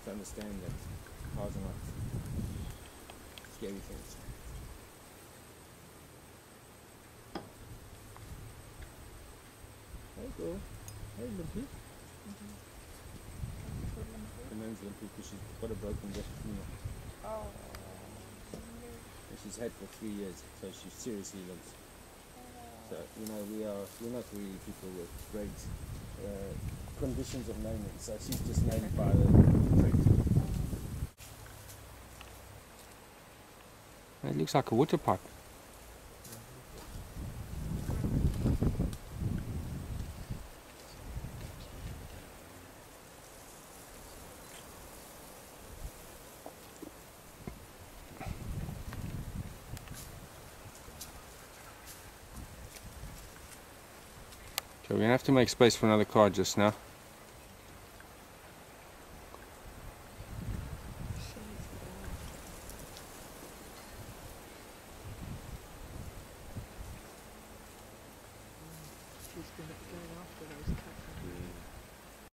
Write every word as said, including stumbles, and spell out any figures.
to understand that cars are not scary things. Hey girl. Hey Limpy. Mm-hmm. Her name's Limpy because she's got a broken left knee. Oh. And she's had for three years, so she seriously lives. So, you know, we are, we're not really people with great uh, conditions of naming, so she's just named by the trait. It looks like a water pipe. Okay, we're gonna have to make space for another car just now. She's going to be going after those cats.